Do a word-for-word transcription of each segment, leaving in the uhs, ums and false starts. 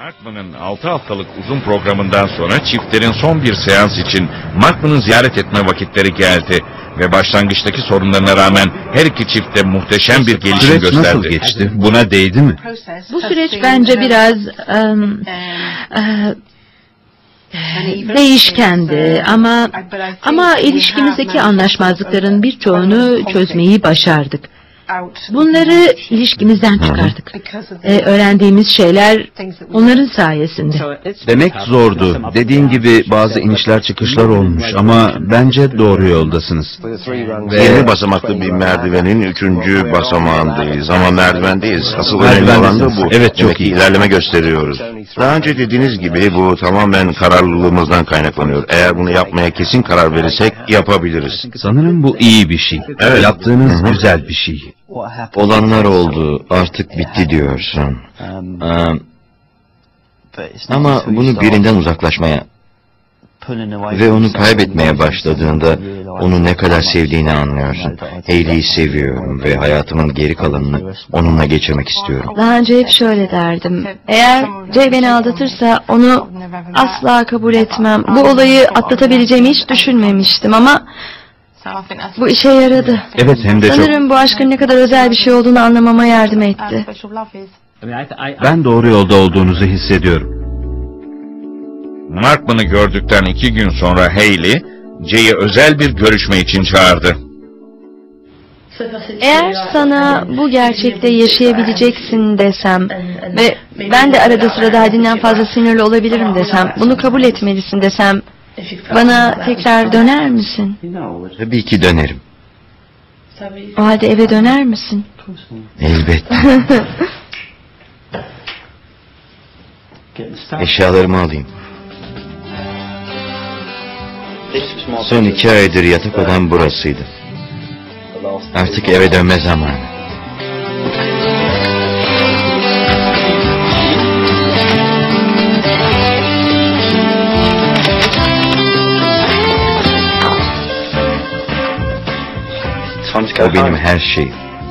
Markman'ın altı haftalık uzun programından sonra çiftlerin son bir seans için Markman'ı ziyaret etme vakitleri geldi. Ve başlangıçtaki sorunlarına rağmen her iki çift de muhteşem bir gelişim Süreç gösterdi. nasıl geçti? Buna değdi mi? Bu süreç bence biraz um, uh, değişkendi ama ama ilişkimizdeki anlaşmazlıkların birçoğunu çözmeyi başardık. Bunları ilişkimizden çıkardık. Ee, öğrendiğimiz şeyler onların sayesinde. Demek zordu. Dediğin gibi bazı inişler çıkışlar olmuş ama bence doğru yoldasınız. yirmi basamaklı bir merdivenin üçüncü basamağındayız ama merdivendeyiz. Asıl önemli Merdivendesiniz. olan da bu. Evet, çok Demek ki iyi. ilerleme gösteriyoruz. Daha önce dediğiniz gibi bu tamamen kararlılığımızdan kaynaklanıyor. Eğer bunu yapmaya kesin karar verirsek yapabiliriz. Sanırım bu iyi bir şey. Evet. Yaptığınız Hı hı. güzel bir şey. Olanlar oldu, artık bitti diyorsun. Ee, ama bunu birinden uzaklaşmaya ve onu kaybetmeye başladığında onu ne kadar sevdiğini anlıyorsun. Hayley'i seviyorum ve hayatımın geri kalanını onunla geçirmek istiyorum. Daha önce hep şöyle derdim. Eğer Jay beni aldatırsa onu asla kabul etmem. Bu olayı atlatabileceğimi hiç düşünmemiştim ama bu işe yaradı. Evet, hem de çok. Sanırım bu aşkın ne kadar özel bir şey olduğunu anlamama yardım etti. Ben doğru yolda olduğunuzu hissediyorum. Markman'ı gördükten iki gün sonra Hayley, Jay'i özel bir görüşme için çağırdı. Eğer sana bu gerçekte yaşayabileceksin desem ve ben de arada sırada haddinden fazla sinirli olabilirim desem, bunu kabul etmelisin desem, bana tekrar döner misin? Tabii ki dönerim. O halde eve döner misin? Elbette. Eşyalarımı alayım. Son iki aydır yatak odam burasıydı. Artık eve dönme zamanı. O benim her şeyim.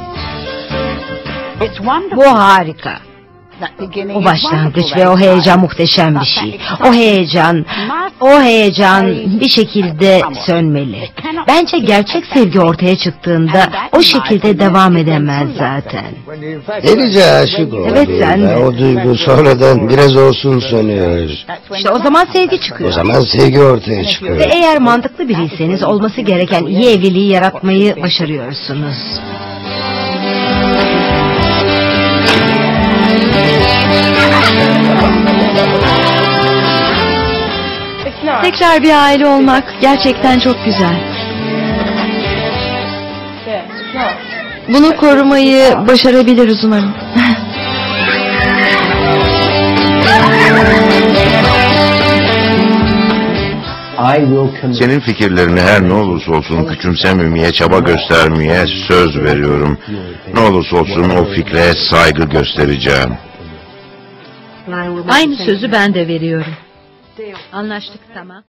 Bu harika. O başlangıç ve o heyecan muhteşem bir şey. O heyecan, o heyecan bir şekilde sönmeli. Bence gerçek sevgi ortaya çıktığında o şekilde devam edemez zaten. Delice aşık oldum. Evet, sen de. O duygu sonradan biraz olsun sönüyor. İşte o zaman sevgi O çıkıyor. zaman sevgi ortaya çıkıyor. Ve eğer mantıklı biriyseniz olması gereken iyi evliliği yaratmayı başarıyorsunuz. Tekrar bir aile olmak gerçekten çok güzel. Bunu korumayı başarabiliriz umarım. Senin fikirlerini her ne olursa olsun küçümsememeye, çaba göstermeye söz veriyorum. Ne olursa olsun o fikre saygı göstereceğim. Aynı sözü ben de veriyorum. Anlaştık, tamam.